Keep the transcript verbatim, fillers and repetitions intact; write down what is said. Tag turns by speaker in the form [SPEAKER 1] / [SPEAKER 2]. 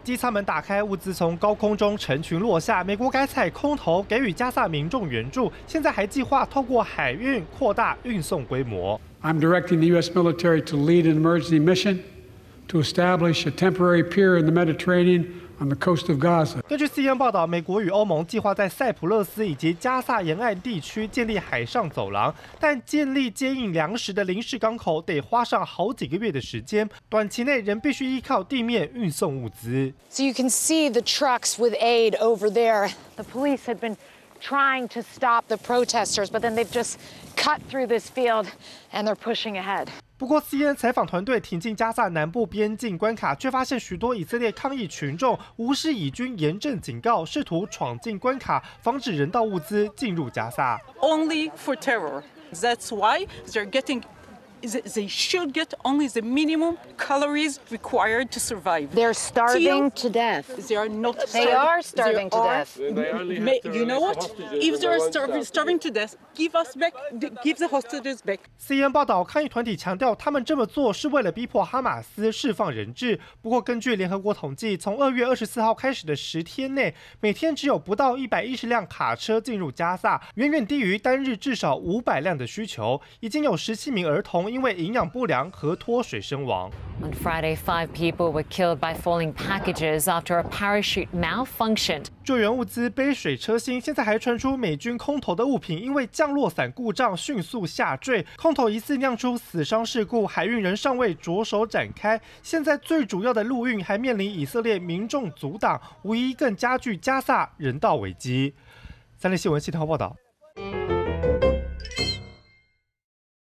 [SPEAKER 1] 机舱门打开，物资从高空中成群落下。美国改采空投给予加萨民众援助，现在还计划透过海运扩大运送规模。
[SPEAKER 2] I'm directing the U S military to lead an emergency mission to establish a temporary pier in the Mediterranean on the coast of Gaza.
[SPEAKER 1] 根据 C N N 报道，美国与欧盟计划在塞浦路斯以及加萨沿岸地区建立海上走廊，但建立接应粮食的临时港口得花上好几个月的时间，短期内仍必须依靠地面运送物资。
[SPEAKER 3] So you can see the trucks with aid over there. The police had been trying to stop the protesters, but then they've just cut through this field and they're pushing ahead.
[SPEAKER 1] 不过 ，C N N 采访团队挺进加萨南部边境关卡，却发现许多以色列抗议群众无视以军严正警告，试图闯进关卡，防止人道物资进入加萨。
[SPEAKER 4] Only for terror. That's why they're getting. They should get only the minimum calories required to survive.
[SPEAKER 3] They're starving to death.
[SPEAKER 4] They are not.
[SPEAKER 3] They are starving to death.
[SPEAKER 4] You know what? If they are starving, starving to death, give us back. Give the hostages back.
[SPEAKER 1] C N N 报道，抗议团体强调，他们这么做是为了逼迫哈马斯释放人质。不过，根据联合国统计，从二月二十四号开始的十天内，每天只有不到一百一十辆卡车进入加萨，远远低于单日至少五百辆的需求。已经有十七名儿童因为营养不良和脱水身亡。
[SPEAKER 5] On Friday, five people were killed by falling packages after a parachute malfunctioned.
[SPEAKER 1] 救援物资杯水车薪，现在还传出美军空投的物品因为降落伞故障迅速下坠，空投疑似酿出死伤事故，海运仍尚未着手展开。现在最主要的陆运还面临以色列民众阻挡，无疑更加剧加萨人道危机。三立新闻系统报道。